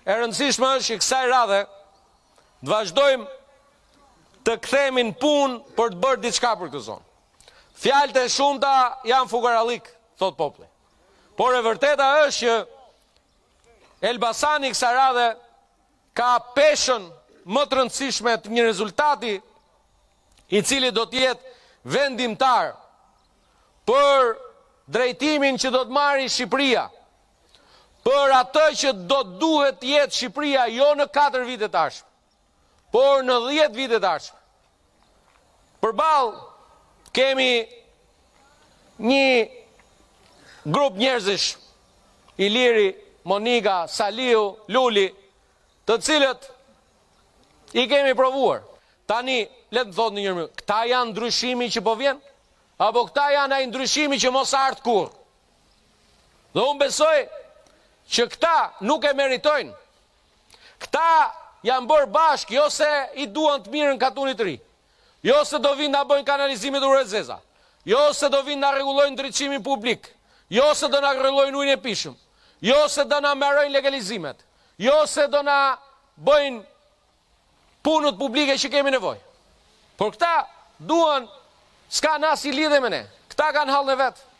e rëndësishme është që kësaj radhe të vazhdojmë të kthehemi në punë për të bërë diçka për këtë zonë. Fjalët e shumta janë fugarallik, thot populli. Por e vërteta është që Elbasani kësaj radhe ka peshën më të rëndësishme të një rezultati i cili do të jetë vendimtar për drejtimin që do të marrë Shqipëria, për atë që do të duhet të jetë Shqipëria jo në 4 vite të ardhshme, por në 10 vite të ardhshme. Përballë kemi një grup njerëzish, Iliri, Monika, Saliu, Luli, të cilët i kemi provuar. Tani, le të thotë një herë, këta janë ndryshimi që po vjen? Apo këta janë ai ndryshimi që mos ardh kurrë? Dhe unë besoj që këta nuk e meritojnë. Këta janë bërë bashkë, jo se i duan të mirën katunit të ri, jo se do vinë na bëjnë kanalizimit ure zeza, jo se do vinë na rregullojnë ndriçimin publik, jo se do na rregullojnë ujin e pishëm, jo se do na merrojnë legalizimet, jo se do na bëjnë punët publike që kemi nevojë. Por këta duan, s'ka as i lidhe me ne. Këta kanë hallën e vet.